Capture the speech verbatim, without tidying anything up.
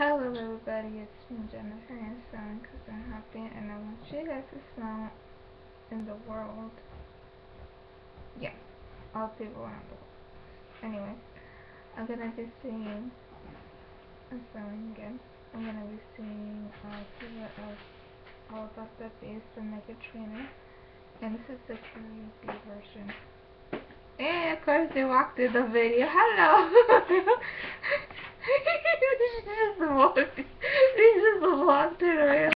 Hello everybody, it's me Jennifer and Son because I'm happy and I want you guys to smile in the world. Yeah, all people around the world. Anyway, I'm gonna be singing I'm sewing again. I'm gonna be singing uh Fever of All About the Bass from Mega Trainer. And this is the karaoke version. And of course they walked in the video. Hello! This is the walk. This is the walk to the